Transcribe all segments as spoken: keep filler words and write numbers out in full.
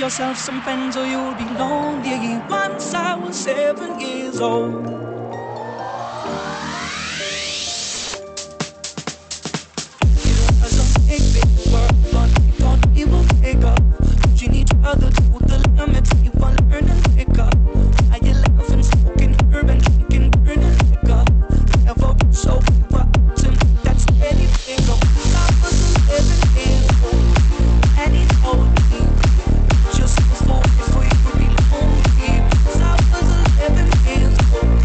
yourself some friends or you'll be lonely. Once I was seven years old. It was a big, big world, but we thought we would take up. Pushing each other to the limits, we were learning to pick up. I eleven, smoking herb and drinking burning liquor. Never so we were out and that's anything. I was eleven years old, and he told me just before, before you could be lonely. Cause I was eleven years old.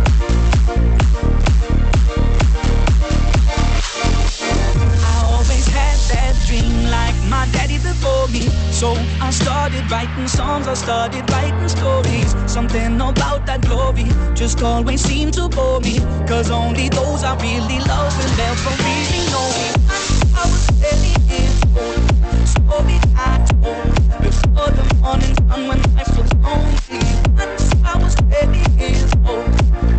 I always had that dream like my daddy before me. So I started writing songs, I started writing stories. Something about that glory just always seemed to bore me. Cause only those I really love will ever really know me. I was barely years old, story I told before the morning sun when life was lonely. Once I was barely years old.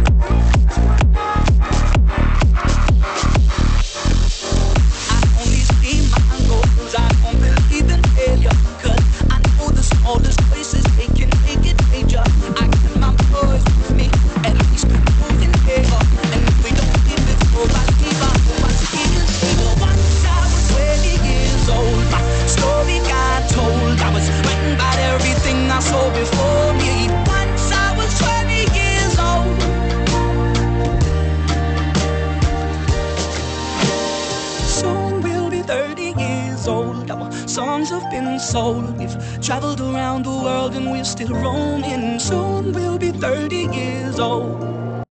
I only see my goals, I don't believe in failure. Cause I know the smallest places, they can make it major. I got my boys with me, at least we're moving here. And if we don't leave before I leave, I hope I see you later. Once I was twenty years old, my story got told. I was writing about everything I saw before me. Once I was twenty years old. Soon we'll be thirty years old. Our songs have been sold. We've traveled around the world and we're still roaming. Soon we'll be thirty years old.